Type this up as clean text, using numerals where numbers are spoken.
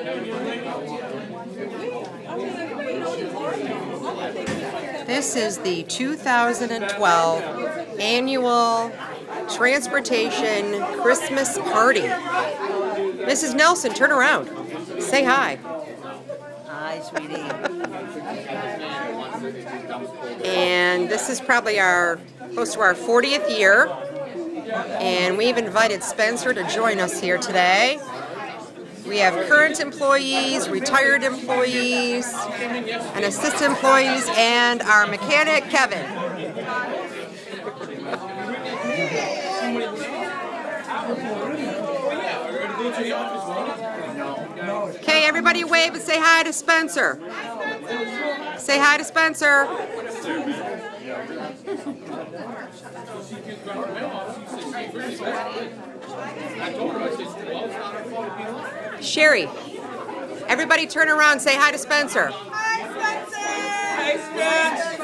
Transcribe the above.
This is the 2012 annual Transportation Christmas Party. Mrs. Nelson, turn around. Say hi. Hi, sweetie. And this is probably close to our 40th year. And we've invited Spencer to join us here today. We have current employees, retired employees, and assistant employees, and our mechanic, Kevin. Okay, everybody wave and say hi to Spencer. Say hi to Spencer. Sherry, everybody turn around and say hi to Spencer. Hi, Spencer! Hi, Spencer!